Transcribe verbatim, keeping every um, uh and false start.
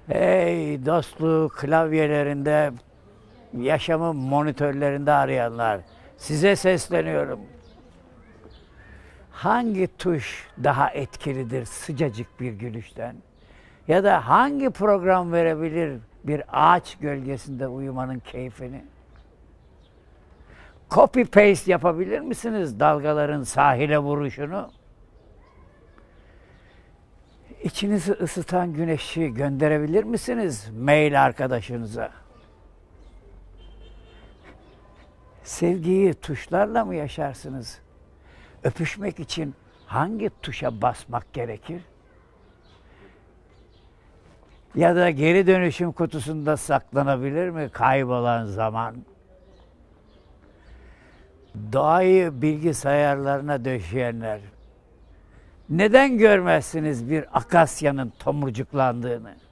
Hey dostluk klavyelerinde, yaşamın monitörlerinde arayanlar, size sesleniyorum. Hangi tuş daha etkilidir sıcacık bir gülüşten? Ya da hangi program verebilir bir ağaç gölgesinde uyumanın keyfini? Copy paste yapabilir misiniz dalgaların sahile vuruşunu? İçinizi ısıtan güneşi gönderebilir misiniz mail arkadaşınıza? Sevgiyi tuşlarla mı yaşarsınız? Öpüşmek için hangi tuşa basmak gerekir? Ya da geri dönüşüm kutusunda saklanabilir mi kaybolan zaman? Doğayı bilgisayarlarına döşeyenler, neden görmezsiniz bir akasyanın tomurcuklandığını?